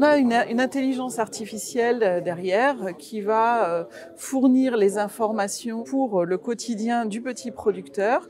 On a une intelligence artificielle derrière qui va fournir les informations pour le quotidien du petit producteur.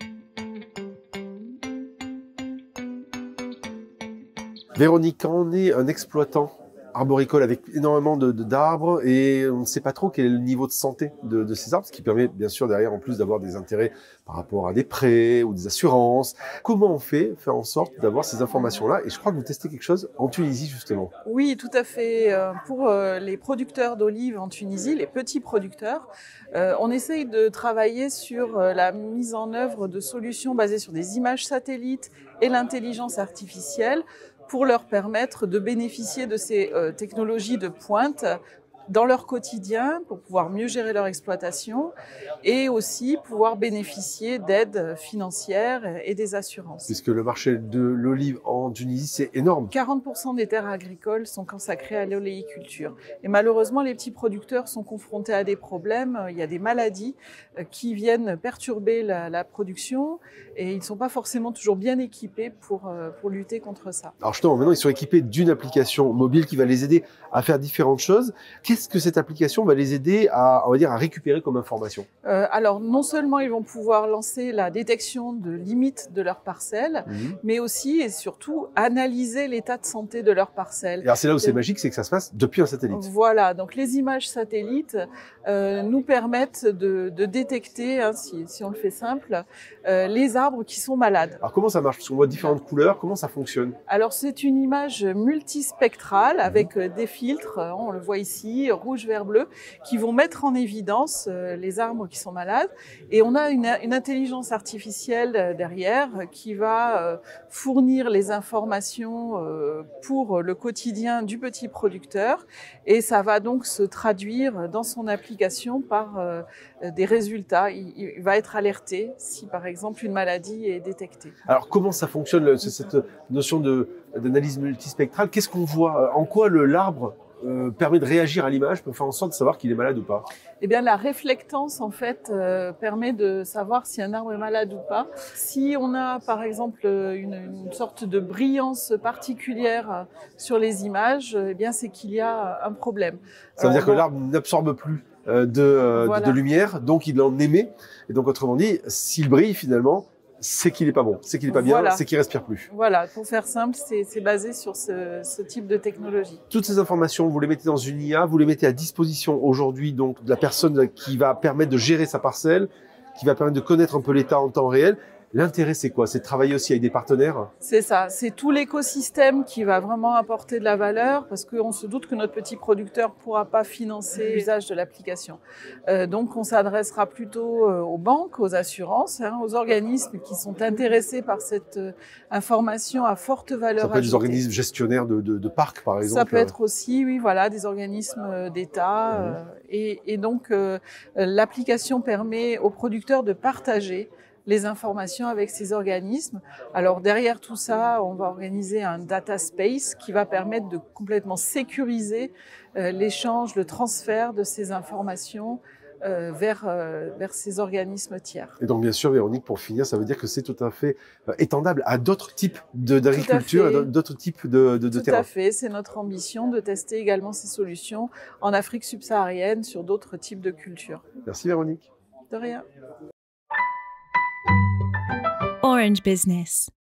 Véronique, quand on est un exploitant arboricole avec énormément d'arbres et on ne sait pas trop quel est le niveau de santé de ces arbres, ce qui permet bien sûr derrière en plus d'avoir des intérêts par rapport à des prêts ou des assurances. Comment on fait faire en sorte d'avoir ces informations-là? Et je crois que vous testez quelque chose en Tunisie justement. Oui, tout à fait. Pour les producteurs d'olives en Tunisie, les petits producteurs, on essaye de travailler sur la mise en œuvre de solutions basées sur des images satellites et l'intelligence artificielle pour leur permettre de bénéficier de ces technologies de pointe dans leur quotidien pour pouvoir mieux gérer leur exploitation et aussi pouvoir bénéficier d'aides financières et des assurances. Puisque le marché de l'olive en Tunisie, c'est énorme. 40% des terres agricoles sont consacrées à l'oléiculture. Et malheureusement, les petits producteurs sont confrontés à des problèmes. Il y a des maladies qui viennent perturber la production et ils ne sont pas forcément toujours bien équipés pour lutter contre ça. Alors justement, maintenant, ils sont équipés d'une application mobile qui va les aider à faire différentes choses. Qu'est-ce que cette application va les aider à, on va dire, à récupérer comme information? Alors, non seulement ils vont pouvoir lancer la détection de limites de leur parcelle, mais aussi et surtout analyser l'état de santé de leur parcelle. Et alors c'est là où c'est magique, c'est que ça se passe depuis un satellite. Voilà, donc les images satellites nous permettent de détecter, hein, si on le fait simple, les arbres qui sont malades. Alors comment ça marche? Parce qu'on voit différentes couleurs, comment ça fonctionne? Alors c'est une image multispectrale avec des filtres, on le voit ici, rouge, vert, bleu, qui vont mettre en évidence les arbres qui sont malades. Et on a une intelligence artificielle derrière qui va fournir les informations pour le quotidien du petit producteur. Et ça va donc se traduire dans son application par des résultats. Il va être alerté si par exemple une maladie est détectée. Alors comment ça fonctionne cette notion d'analyse multispectrale? Qu'est-ce qu'on voit? En quoi l'arbre permet de réagir à l'image pour faire en sorte de savoir qu'il est malade ou pas? Eh bien, la réflectance, en fait, permet de savoir si un arbre est malade ou pas. Si on a, par exemple, une sorte de brillance particulière sur les images, eh bien, c'est qu'il y a un problème. Ça veut dire que l'arbre n'absorbe plus de lumière, donc il en émet. Et donc, autrement dit, s'il brille finalement, c'est qu'il n'est pas bon, c'est qu'il n'est pas bien, c'est qu'il respire plus. Voilà, pour faire simple, c'est basé sur ce type de technologie. Toutes ces informations, vous les mettez dans une IA, vous les mettez à disposition aujourd'hui donc de la personne qui va permettre de gérer sa parcelle, qui va permettre de connaître un peu l'état en temps réel. L'intérêt, c'est quoi? C'est de travailler aussi avec des partenaires? C'est ça, c'est tout l'écosystème qui va vraiment apporter de la valeur parce qu'on se doute que notre petit producteur ne pourra pas financer l'usage de l'application. Donc, on s'adressera plutôt aux banques, aux assurances, aux organismes qui sont intéressés par cette information à forte valeur ajoutée. Ça peut être des organismes gestionnaires de parcs, par exemple? Ça peut être aussi, oui, voilà, des organismes d'État. Et donc, l'application permet aux producteurs de partager les informations avec ces organismes. Alors derrière tout ça, on va organiser un data space qui va permettre de complètement sécuriser l'échange, le transfert de ces informations vers ces organismes tiers. Et donc bien sûr, Véronique, pour finir, ça veut dire que c'est tout à fait étendable à d'autres types d'agriculture, et d'autres types de terrains. Tout à fait, c'est notre ambition de tester également ces solutions en Afrique subsaharienne sur d'autres types de cultures. Merci Véronique. De rien. Orange Business.